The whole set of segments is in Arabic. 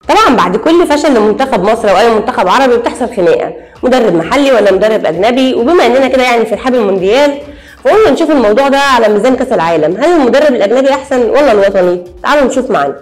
طبعا بعد كل فشل لمنتخب مصر او اي منتخب عربي بتحصل خناقه، مدرب محلي ولا مدرب اجنبي. وبما اننا كده يعني في رحاب المونديال، فقلنا نشوف الموضوع ده على ميزان كاس العالم، هل المدرب الاجنبي احسن ولا الوطني؟ تعالوا نشوف معانا.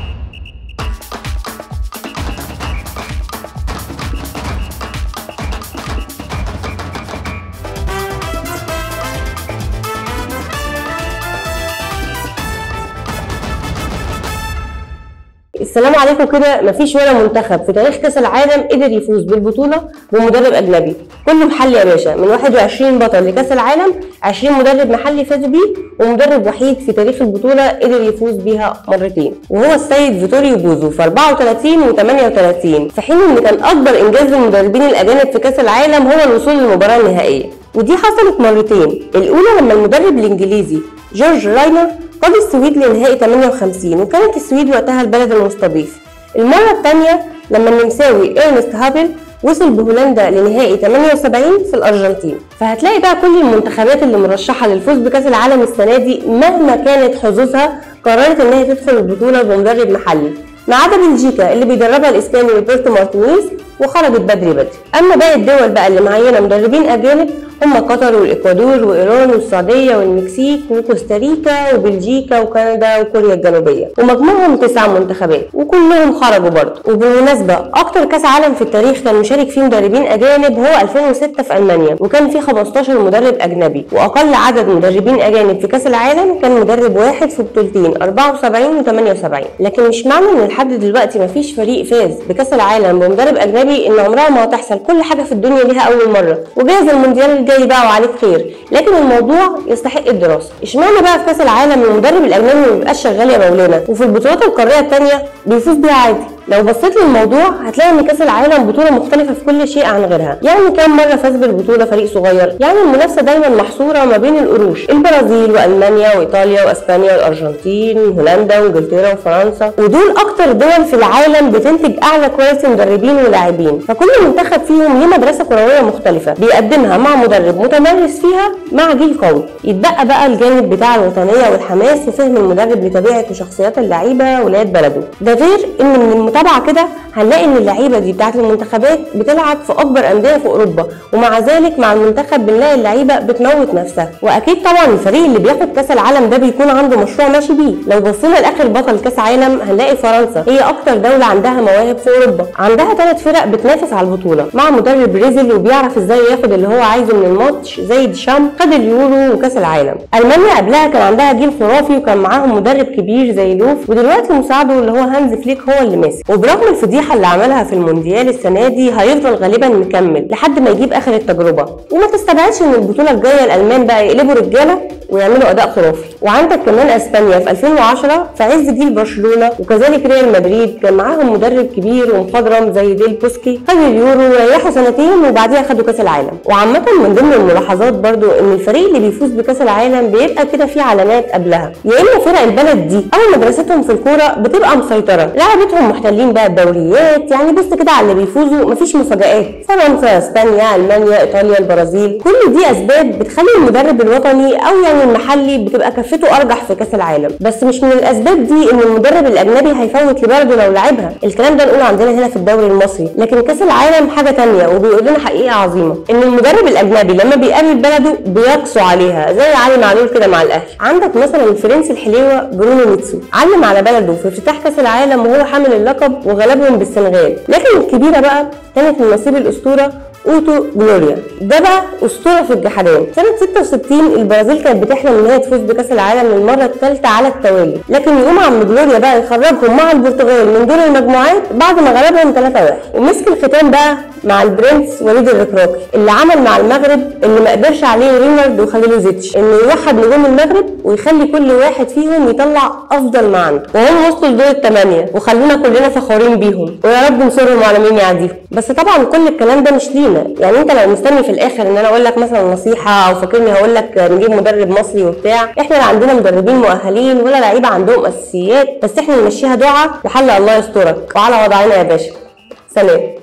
السلام عليكم. كده مفيش ولا منتخب في تاريخ كاس العالم قدر يفوز بالبطوله بمدرب اجنبي، كله محلي يا باشا. من 21 بطل لكاس العالم 20 مدرب محلي فاز بيه، ومدرب وحيد في تاريخ البطوله قدر يفوز بيها مرتين، وهو السيد فيتوريو بوزو في 34 و38، في حين ان كان اكبر انجاز للمدربين الاجانب في كاس العالم هو الوصول للمباراه النهائيه، ودي حصلت مرتين. الاولى لما المدرب الانجليزي جورج راينر قاد السويد لنهائي 58، وكانت السويد وقتها البلد المستضيف. المرة الثانية لما النمساوي إرنست هابل وصل بهولندا لنهائي 78 في الأرجنتين. فهتلاقي بقى كل المنتخبات اللي مرشحة للفوز بكأس العالم السنة دي مهما كانت حظوظها قررت إن هي تدخل البطولة بمدرب محلي، ما عدا بلجيكا اللي بيدربها الإسباني روبرتو مارتينيز وخرجت بدري. أما باقي الدول بقى اللي معينة مدربين أجانب هم قطر والإكوادور وإيران والسعودية والمكسيك وكوستاريكا وبلجيكا وكندا وكوريا الجنوبية، ومجموعهم 9 منتخبات وكلهم خرجوا برضه. وبالمناسبة أكتر كأس عالم في التاريخ كان مشارك فيه مدربين أجانب هو 2006 في ألمانيا، وكان فيه 15 مدرب أجنبي، وأقل عدد مدربين أجانب في كأس العالم كان مدرب واحد في بطولتين 74 و78. لكن مش معنى إن لحد دلوقتي مفيش فريق فاز بكأس العالم بمدرب أجنبي إن عمرها ما هتحصل. كل حاجة في الدنيا ليها أول مرة، وجايز المونديال الجاي بقى وعليك خير، لكن الموضوع يستحق الدراسه. اشمعنى بقى في كاس العالم المدرب الاجنبي ما بيبقاش شغال يا مولانا، وفي البطولات القاريه الثانيه بيفوز بيها عادي؟ لو بصيت للموضوع هتلاقي ان كاس العالم بطوله مختلفه في كل شيء عن غيرها. يعني كام مره فاز بالبطوله فريق صغير؟ يعني المنافسه دايما محصوره ما بين القروش، البرازيل والمانيا وايطاليا واسبانيا والارجنتين وهولندا وانجلترا وفرنسا، ودول اكتر دول في العالم بتنتج اعلى كواليتي مدربين ولاعبين. فكل منتخب فيهم ليه مدرسه كرويه مختلفه بيقدمها مع مدرب متمرس فيها مع جيل قوي. يتبقى بقى الجانب بتاع الوطنيه والحماس وفهم المدرب لطبيعه وشخصيات اللعيبه ولاد بلده. ده غير ان من المتابعه كده هنلاقي ان اللعيبه دي بتاعت المنتخبات بتلعب في اكبر انديه في اوروبا، ومع ذلك مع المنتخب بنلاقي اللعيبه بتموت نفسها. واكيد طبعا الفريق اللي بياخد كاس العالم ده بيكون عنده مشروع ماشي بيه. لو بصينا لاخر بطل كاس عالم هنلاقي فرنسا هي اكتر دوله عندها مواهب في اوروبا، عندها 3 فرق بتنافس على البطوله مع مدرب ريزل وبيعرف ازاي ياخد اللي هو عايزه من الماتش، زي ديشام خد اليورو وكاس العالم. المانيا قبلها كان عندها جيل خرافي وكان معاهم مدرب كبير زي لوف، ودلوقتي مساعده اللي هو هانز فليك هو اللي ماسك. وبرغم الفضيحه اللي عملها في المونديال السنه دي هيفضل غالبا مكمل لحد ما يجيب اخر التجربه، وما تستبعدش ان البطوله الجايه الالمان بقى يقلبوا رجاله ويعملوا اداء خرافي. وعندك كمان اسبانيا في 2010 في عز جيل برشلونه، وكذلك ريال مدريد كان معاهم مدرب كبير ومخضرم زي ديل بوسكي، خد اليورو وريحوا سنتين وبعديها خدوا كاس العالم. وعامه من ضمن الملاحظات برضو ان الفريق اللي بيفوز بكاس العالم بيبقى كده فيه علامات قبلها، يا اما فرق البلد دي او مدرستهم في الكوره بتبقى مسيطره، لعبتهم محتلين بقى الدوريات. يعني بص كده على اللي بيفوزوا مفيش مفاجآت، فرنسا، اسبانيا، المانيا، ايطاليا، البرازيل، كل دي اسباب بتخلي المدرب الوطني او يعني المحلي بتبقى كفته ارجح في كاس العالم. بس مش من الاسباب دي ان المدرب الاجنبي هيفوت لبلده لو لعبها. الكلام ده نقوله عندنا هنا في الدوري المصري، لكن كاس العالم حاجه ثانيه وبيقول لنا حقيقه عظيمه، ان المدرب الاجنبي لما بيقابل بلده بيقسو عليها، زي علي معلول كده مع الاهلي. عندك مثلا الفرنسي الحليوه برونو ميتسو علم على بلده في افتتاح كاس العالم وهو حامل اللقب وغلبهم بالسنغال. لكن الكبيره بقى كانت من نصيب الاسطوره اوتو جلوريا، ده بقى اسطوره في الجحدان. سنه 66 البرازيل كانت بتحلم ان هي تفوز بكاس العالم للمره الثالثه على التوالي، لكن يقوم عم جلوريا بقى يخرجهم مع البرتغال من دور المجموعات بعد ما غلبهم 3-1، ومسك الختام بقى مع البرنس وليد الركراكي اللي عمل مع المغرب اللي ما قدرش عليه رينارد وخليلوزيتش، انه يوحد نجوم المغرب ويخلي كل واحد فيهم يطلع افضل ما عنده، وهم وصلوا لدور الثمانيه وخلونا كلنا فخورين بيهم، ويا رب نصرهم على مين يعديهم. بس طبعا كل الكلام ده مش لينا، يعني انت لو مستني في الاخر ان انا اقول لك مثلا نصيحه او فاكرني هقول لك نجيب مدرب مصري وبتاع، احنا لا عندنا مدربين مؤهلين ولا لعيبه عندهم اساسيات، بس احنا نمشيها دعاء وحل الله يسترك، وعلى وضعنا يا باشا. سلام.